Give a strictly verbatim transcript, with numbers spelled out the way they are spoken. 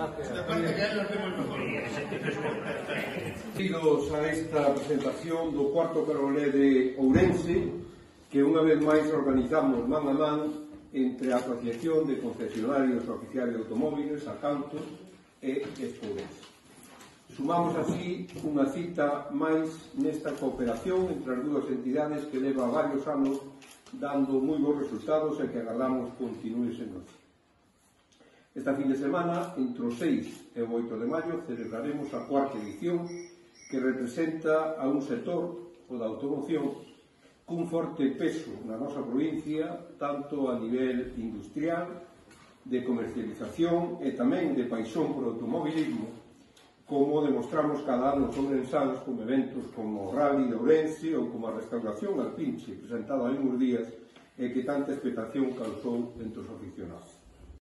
Bienvenidos a esta presentación do cuarto Carolé de Ourense, que unha vez máis organizamos man a man entre a Asociación de Concesionarios Oficiales de Automóviles, Acanto, e Espourense. Sumamos así unha cita máis nesta cooperación entre as dúas entidades que leva varios anos dando moi bons resultados e que agardamos continúe sendo así. Esta fin de semana, entre o seis e o oito de maio, celebraremos a cuarta edición que representa a un sector, o da automoción, cun forte peso na nosa provincia, tanto a nivel industrial, de comercialización e tamén de paixón por automobilismo, como demostramos cada ano os ourensáns con eventos como o Rally de Ourense ou como a restauración Alpinche, presentada hai uns días e que tanta expectación causou entre